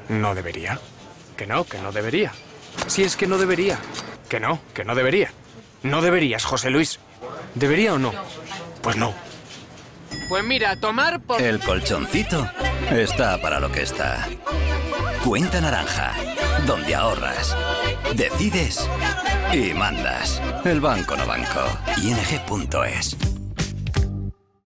No debería. Que no debería. Si es que no debería. Que no debería. No deberías, José Luis. ¿Debería o no? Pues no. Pues mira, tomar por... El colchoncito está para lo que está. Cuenta naranja, donde ahorras, decides y mandas. El banco no banco. ING.es